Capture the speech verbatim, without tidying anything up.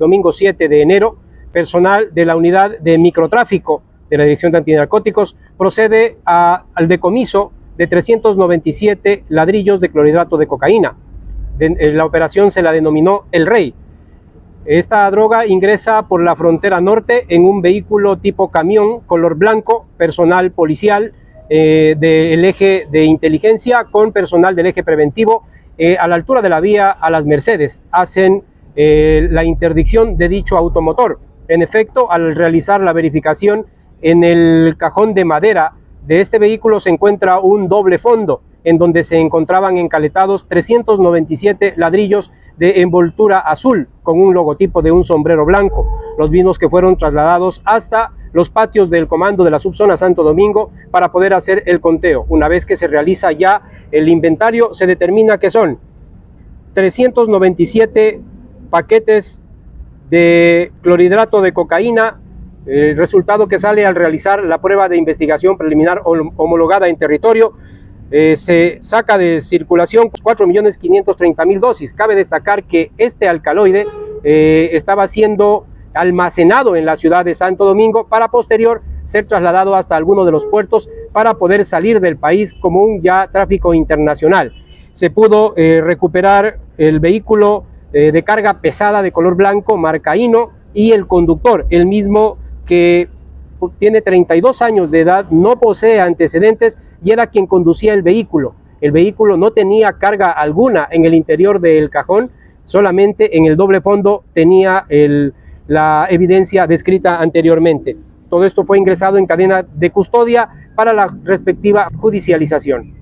domingo siete de enero, personal de la unidad de microtráfico de la Dirección de Antinarcóticos procede a, al decomiso de trescientos noventa y siete ladrillos de clorhidrato de cocaína. De, la operación se la denominó El Rey. Esta droga ingresa por la frontera norte en un vehículo tipo camión color blanco, personal policial eh, del eje de inteligencia con personal del eje preventivo eh, a la altura de la vía a Las Mercedes. Hacen eh, la interdicción de dicho automotor. En efecto, al realizar la verificación en el cajón de madera de este vehículo se encuentra un doble fondo en donde se encontraban encaletados trescientos noventa y siete ladrillos de envoltura azul con un logotipo de un sombrero blanco, los mismos que fueron trasladados hasta los patios del comando de la subzona Santo Domingo para poder hacer el conteo. Una vez que se realiza ya el inventario, se determina que son trescientos noventa y siete paquetes de clorhidrato de cocaína, el resultado que sale al realizar la prueba de investigación preliminar homologada en territorio. Eh, se saca de circulación cuatro millones quinientos treinta mil dosis. Cabe destacar que este alcaloide eh, estaba siendo almacenado en la ciudad de Santo Domingo para posterior ser trasladado hasta alguno de los puertos para poder salir del país como un ya tráfico internacional. Se pudo eh, recuperar el vehículo eh, de carga pesada de color blanco marca Hino y el conductor, el mismo que tiene treinta y dos años de edad, no posee antecedentes y era quien conducía el vehículo. El vehículo no tenía carga alguna en el interior del cajón, solamente en el doble fondo tenía el, la evidencia descrita anteriormente. Todo esto fue ingresado en cadena de custodia para la respectiva judicialización.